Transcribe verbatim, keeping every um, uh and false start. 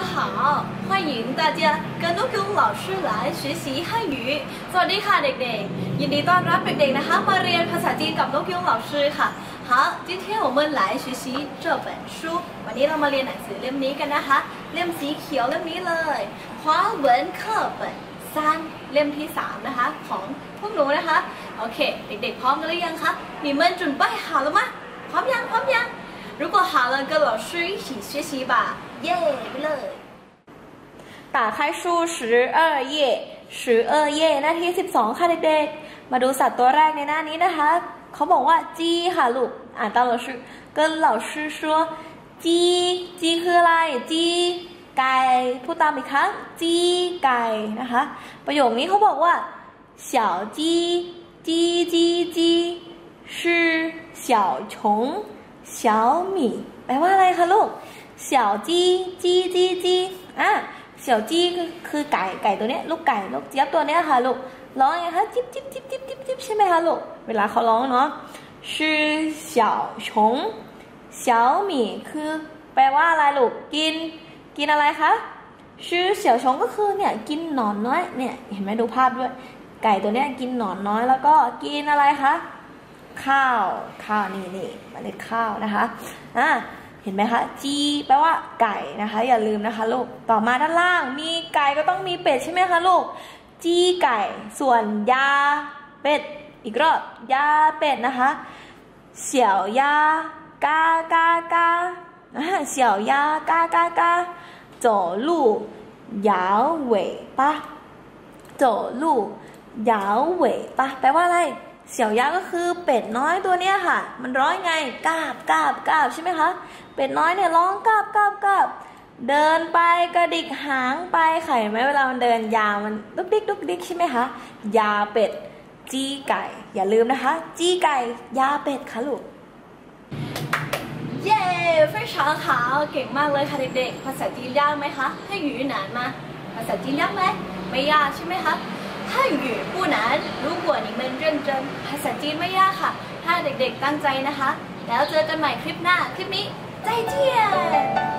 好，欢迎大家跟ลูกยุง老师来学习汉语สวัสดีค่ะเด็กๆยินดีต้อนรับเด็กๆนะคะมาเรียนภาษาจีนกับลูกยุง老师ค่ะ好今天我们来学习这本书วันนี้เรามาเรียนหนังสือเล่มนี้กันนะคะเล่มสีเขียวเล่มนี้เลย华文课本三เล่มที่สามนะคะของพวกหนูนะคะโอเคเด็กๆพร้อมกันหรือยังคะ你们准备好了吗พร้อมยังพร้อมยัง如果好了跟老师一起学习吧耶ไปเลย打开书十二页十二页หน้าที่สิบสองค่ะเด็กๆมาดูสัตว์ตัวแรกในหน้านี้นะคะเขาบอกว่าจีค่ะลูกอ่านตาม老师跟老师说จีจีคืออะไรจีไก่พูดตามอีกครั้งจีไก่นะคะประโยคนี้เขาบอกว่า小鸡鸡鸡鸡是小虫小米แปลว่าอะไรคะลูก小鸡鸡鸡鸡อ่ะเสี่ยวจี้คือไก่ไก่ตัวเนี้ยลูกไก่ลูกเจี๊ยบตัวเนี้ยค่ะลูกร้องไงคะจิ๊บจิ๊บจิ๊บจิ๊บจิ๊บจิ๊บใช่ไหมคะลูกเวลาเขาร้องเนาะชื่อเสี่ยวชงเสี่ยวหมี่คือแปลว่าอะไรลูกกินกินอะไรคะชื่อเสี่ยวชงก็คือเนี่ยกินหนอนน้อยเนี่ยเห็นไหมดูภาพด้วยไก่ตัวเนี้ยกินหนอนน้อยแล้วก็กินอะไรคะข้าวข้าวนี่นี่เมล็ดข้าวนะคะอ่ะเห็นไหมคะจีแปลว่าไก่นะคะอย่าลืมนะคะลูกต่อมาด้านล่างมีไก่ก็ต้องมีเป็ดใช่ไหมคะลูกจีไก่ส่วนยาเป็ดอีกรอบยาเป็ดนะคะเสี่ยวยากากากาเสี่ยวยากากากา走路摇尾巴走路摇尾巴แปลว่าอะไรเสี่ยวยาก็คือเป็ดน้อยตัวเนี้ยค่ะมันร้องไงกาบกาบกาบใช่ไหมคะเป็ดน้อยเนี่ยร้องกาบกาบกาบเดินไปกระดิกหางไปไข่ไหมเวลามันเดินยาวมันดุกดิกดุกดิกใช่ไหมคะยาเป็ดจี้ไก่อย่าลืมนะคะจี้ไก่ยาเป็ดค่ะลูกเย้非常好เก่งมากเลยค่ะเด็กๆภาษาจีนยากไหมคะให้语难吗ภาษาจีนยากไหมไม่ยากใช่ไหมคะ汉语不难如果你们认真ภาษาจีนไม่ยากค่ะถ้าเด็กๆตั้งใจนะคะแล้วเจอกันใหม่คลิปหน้าคลิปนี้再见